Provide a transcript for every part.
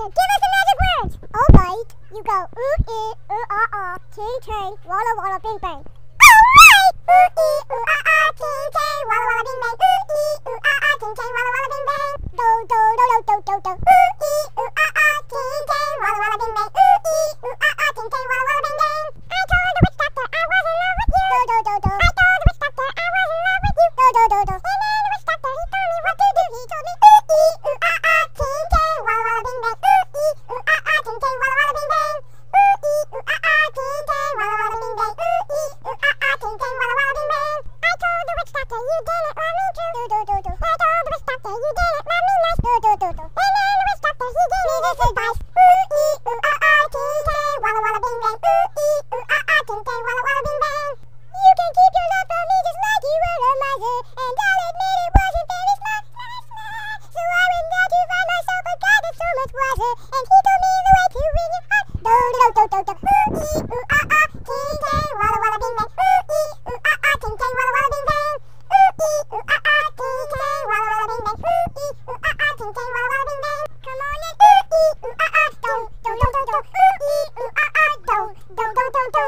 Doctor, give us the magic words. All right. You go ting ting, walla walla bing bang. All right. Ting ting, walla walla bing bang. Ting ting, walla walla bing bang. Do do do do do do do. Ting ting, walla walla bing bang. Ting ting, walla walla bing bang. I told the witch doctor I was in love with you. Do do do do. I told the witch doctor I was in love with you. Do do do do. And then the witch doctor he told me what to do. He told me ting ting, walla walla bing bang. Ting ting, walla walla bing bang. Ting ting, walla walla bing bang. Ting ting, walla walla bing bang. I told the witch doctor you didn't love me true. Do do do do. I told the witch doctor you didn't love me nice. Do do do do. And then the witch doctor he gave me this advice. Ting ting, walla walla bing bang. Ting ting, walla walla bing bang. You can keep your love for me just like you were a miser, and I'll admit it wasn't very smart. So I went out to find myself a guy that's so much wiser, and he told me the way to win your heart. Do do do do do. Ting ting, walla walla bing bang. Ting ting, walla walla bing bang. Ting ting, walla walla bing bang. Ting ting, walla walla bing bang. Come on in. Do do do do do. Do do do do do.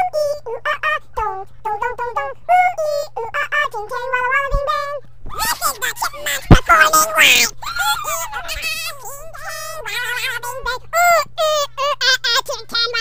Ting ting, walla walla bing bang. This is the Chipmunks performing live. Ting ting, walla walla bing bang. Ting ting,